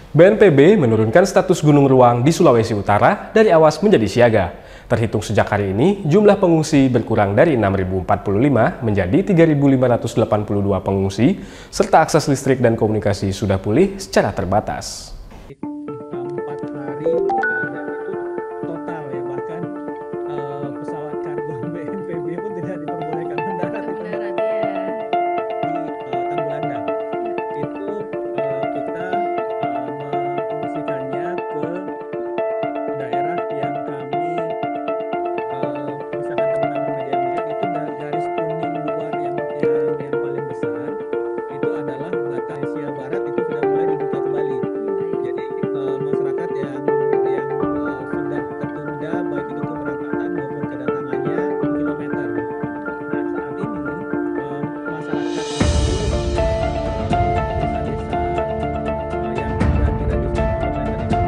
BNPB menurunkan status gunung ruang di Sulawesi Utara dari awas menjadi siaga. Terhitung sejak hari ini, jumlah pengungsi berkurang dari 6.045 menjadi 3.582 pengungsi, serta akses listrik dan komunikasi sudah pulih secara terbatas. 4 hari dan itu total ya, bahkan pesawat kargo BNPB pun tidak diperbolehkan mendarat di Tagulandang. Itu kita mengungsikannya ke daerah yang kami misalkan teman-teman media melihat itu garis kuning luar yang paling besar itu adalah batas Asia Barat, itu sudah mulai dibuka kembali. Jadi masyarakat yang sudah tertunda baik itu keberangkatan maupun kedatangannya 6 kilometer. Nah, saat ini masyarakat itu desa-desa yang berada di radius 6 kilometer ini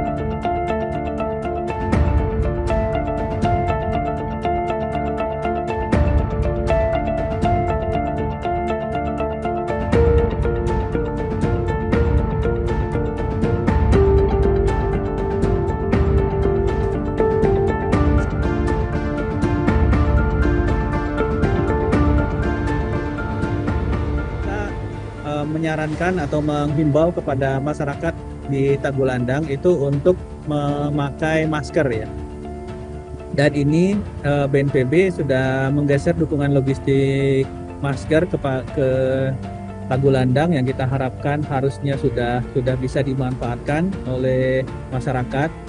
menyarankan atau menghimbau kepada masyarakat di Tagulandang itu untuk memakai masker ya. Dan ini BNPB sudah menggeser dukungan logistik masker ke Tagulandang yang kita harapkan harusnya sudah bisa dimanfaatkan oleh masyarakat.